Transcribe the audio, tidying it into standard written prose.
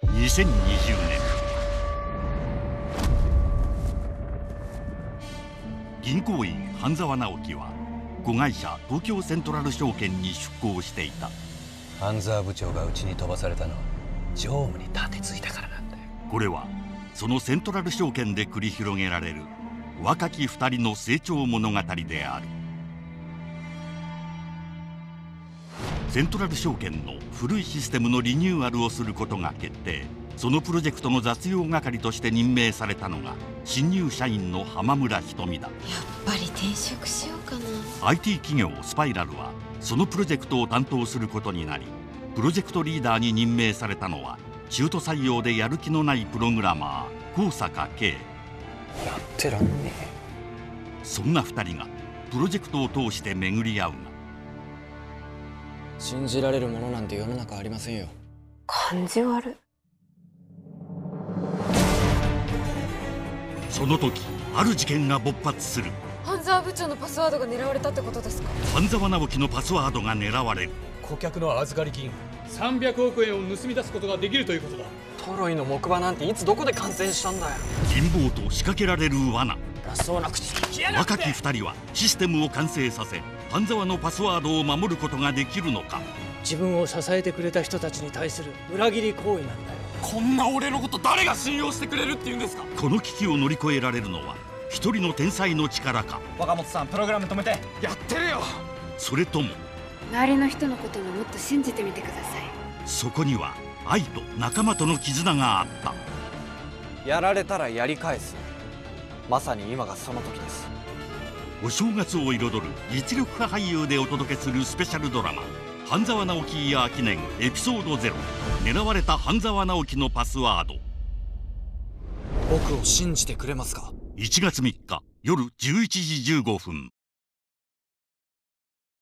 2020年、銀行員半沢直樹は子会社東京セントラル証券に出向していた。 半沢部長がうちに飛ばされたのは常務に盾ついたからなんだよ。 これはそのセントラル証券で繰り広げられる若き二人の成長物語である。セントラル証券の古いシステムのリニューアルをすることが決定。そのプロジェクトの雑用係として任命されたのが新入社員の浜村瞳だ。 やっぱり転職しようかな。 IT 企業スパイラルはそのプロジェクトを担当することになり、プロジェクトリーダーに任命されたのは中途採用でやる気のないプログラマー高坂圭。 やってらんねえ。 そんな2人がプロジェクトを通して巡り合うが、 信じられるものなんて世の中ありませんよ。 感じ悪い。 その時ある事件が勃発する。 半沢部長のパスワードが狙われたってことですか？ 半沢直樹のパスワードが狙われる。 顧客の預かり金300億円を盗み出すことができるということだ。 トロイの木馬なんていつどこで完成したんだよ。 陰謀と仕掛けられる罠。 偉そうな口利きやがって。 若き2人はシステムを完成させ半沢のパスワードを守ることができるのか。 自分を支えてくれた人たちに対する裏切り行為なんだよ。 こんな俺のこと誰が信用してくれるって言うんですか？ この危機を乗り越えられるのは一人の天才の力か。 若本さん、プログラム止めて。やってるよ。 それとも周りの人のことももっと信じてみてください。 そこには愛と仲間との絆があった。 やられたらやり返す。まさに今がその時です。 お正月を彩る実力派俳優でお届けするスペシャルドラマ「半沢直樹イヤー記念エピソード0狙われた半沢直樹のパスワード」。 僕を信じてくれますか？ 1月3日夜11時15分。